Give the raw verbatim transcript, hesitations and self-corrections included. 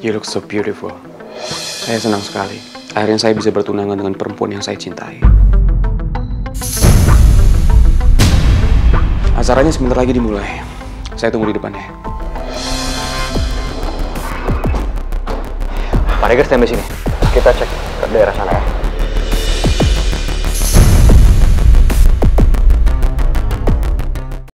You look so beautiful. Saya senang sekali. Akhirnya saya bisa bertunangan dengan perempuan yang saya cintai. Acaranya sebentar lagi dimulai. Saya tunggu di depannya. Pak Reger, stand by sini. Kita cek ke daerah sana ya.